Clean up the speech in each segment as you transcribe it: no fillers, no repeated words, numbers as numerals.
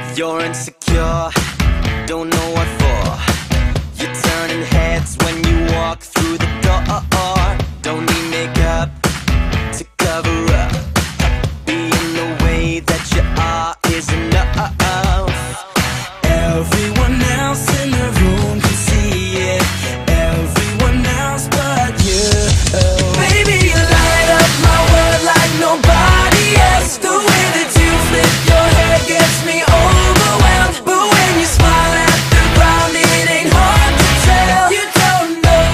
You're insecure, don't know what for. You're turning heads when you walk through the door. Don't need makeup to cover up. Being the way that you are is enough. Everyone else in the room can see it, everyone else but you. Baby, you light up my world like nobody else. The way that you flip your hair gets me overwhelmed. But when you smile at the ground, it ain't hard to tell. You don't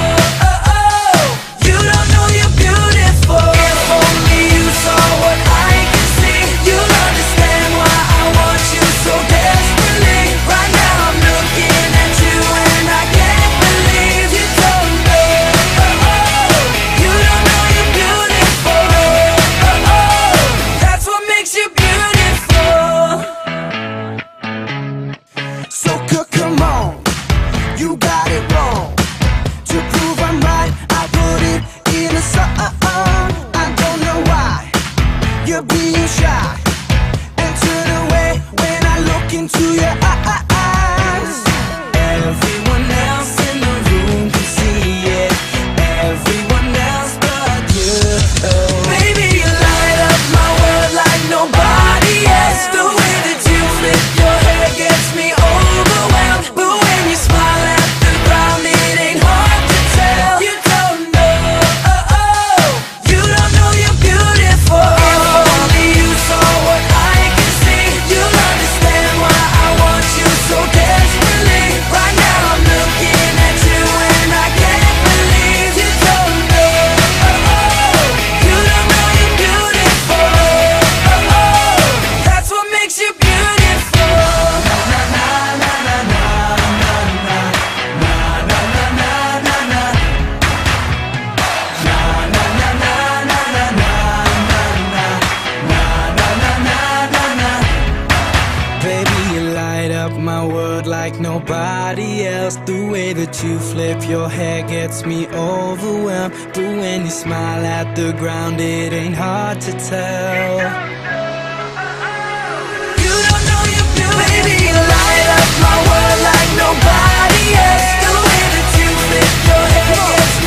know you're beautiful. If only you saw what I can see, you'll understand why I want you so desperately. Right now I'm looking at you and I can't believe you don't know. You don't know you're beautiful. That's what makes you beautiful. So come on, you got it wrong. To prove I'm right, I put it in a song. I don't know why you're being shy and turn away when I look into your eyes. Everyone else in the room can see it, everyone else but you. Baby, you light up my world like nobody else. The way that you flip your hair gets me overwhelmed. But when you smile at the ground, it ain't hard to tell. You don't know you're beautiful. If only you saw what I can see, you'll understand why I want you so desperately. Right now I'm looking at you and I can't believe you don't know. You don't know you're beautiful. That's what makes you beautiful. Na na na na na na na na na na na na. Na na na na na na na na na na na. Baby, you light up my world like nobody else. The way that you flip your hair gets me overwhelmed. But when you smile at the ground, it ain't hard to tell. You don't know you're beautiful. Baby, you light up my world like nobody else. The way that you flip your hair gets me